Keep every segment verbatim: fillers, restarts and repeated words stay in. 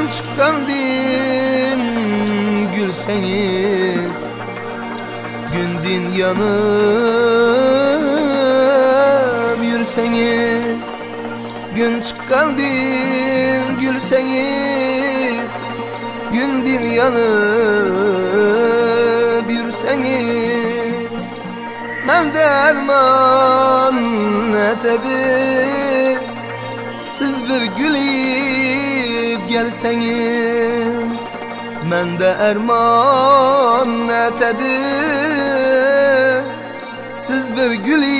çıkkandin gülseniz, gündin yanıp yürseniz, gün çıkkandin gülseniz, gündin yanıp yürseniz, men derman etedim siz bir gülüp gelseniz, men de erman etedim siz bir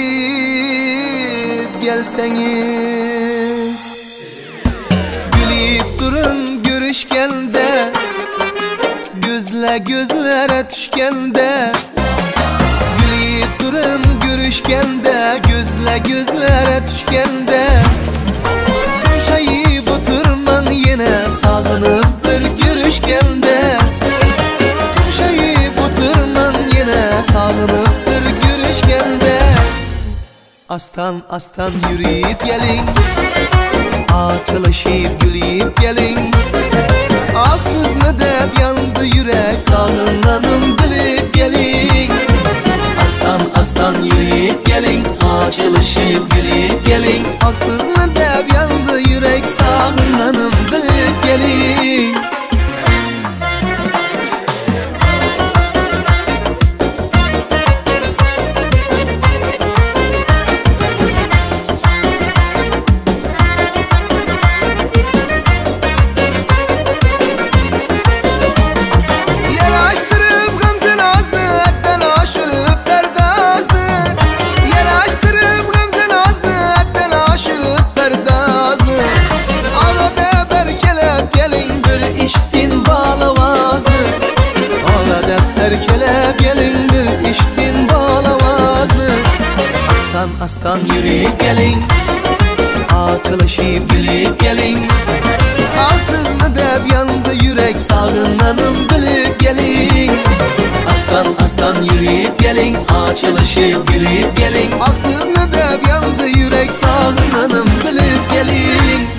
gülüp gelseniz. Gülüp durun görüşkende, gözle gözlere düşkende, gülüp durun görüşkende, gözle gözlere düşkende, tumşayıp oturman yine sağınıp bir görüşkende, tumşayıp oturman yine sağınıp bir görüşkende. Astan astan yürüyüp gelin, açılışıp gülüyüp gelin, aksız ne dep yandı yürek, sağınlanım bilip gelin. Astan astan yürüyüp gelin, açılışıp gülüyüp gelin, aksız ne dep yandı yürek, sağınlanım bilip gelin. Erkelep gelin bir içtin bağlamazdı. Astan astan yürüyüp gelin, açılışıp gülüp gelin, aksız ne dep yandı yürek, sağınlanım bilip gelin. Astan astan yürüyüp gelin, açılışıp gülüp gelin, aksız ne dep yandı yürek, sağınlanım bilip gelin.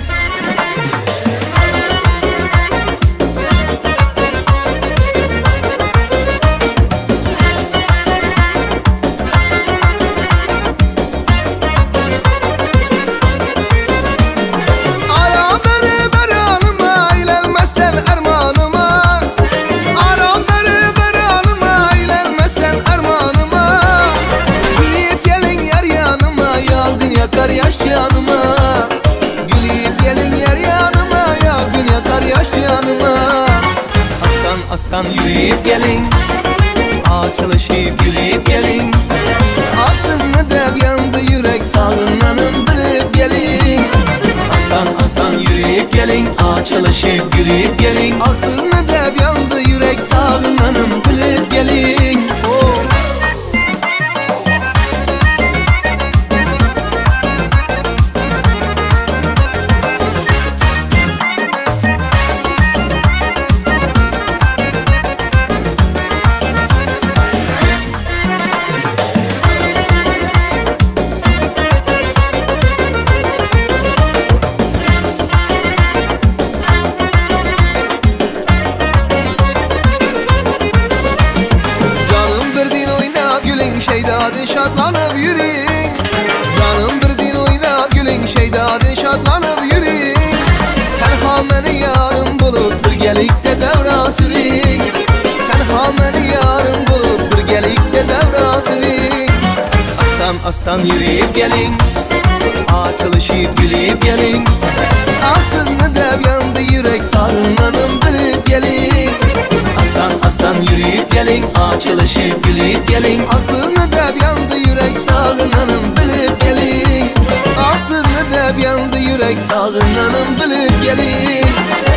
Yakar yaş yanıma, gülüp gelin yer yanıma, ya gün yakar yaş yanıma. Astan astan yürüyüp gelin, açılışıp gülüp gelin, aksız ne dep yandı yürek, sağınlanım bilip gelin. Astan astan yürüyüp gelin, açılışıp gülüp gelin, aksız ne dep yandı yürek, sağınlanım bilip gelin. Oh. Şeydadın şadlanıp yürüyün, canım bir din oynat gülün, şeydadın şadlanıp yürüyün. Tenha meni yarım bulup bir gelikte devra sürün, tenha meni yarım bulup bir gelikte devra sürün. Astan astan yürüyüp gelin, açılışıp gülüp gelin, aksız ne dep yandı yürek, sağınlanım bilip gelin. Astan astan yürüyüp gelin, açılışıp gülüp gelin, aksız ne dep yandı yürek, sağınlanım bilip gelin. Aksız ne dep yandı yürek, sağınlanım bilip gelin.